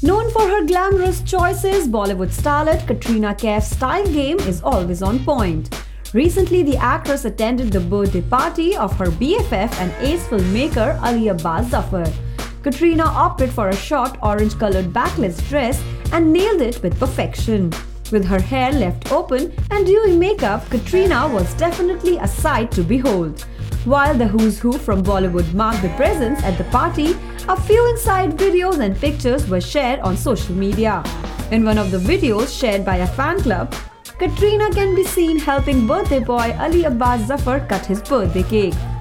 Known for her glamorous choices, Bollywood starlet Katrina Kaif's style game is always on point. Recently, the actress attended the birthday party of her BFF and ace filmmaker Ali Abbas Zafar. Katrina opted for a short orange-colored backless dress and nailed it with perfection. With her hair left open and dewy makeup, Katrina was definitely a sight to behold. While the who's who from Bollywood marked the presence at the party, a few inside videos and pictures were shared on social media. In one of the videos shared by a fan club, Katrina can be seen helping birthday boy Ali Abbas Zafar cut his birthday cake.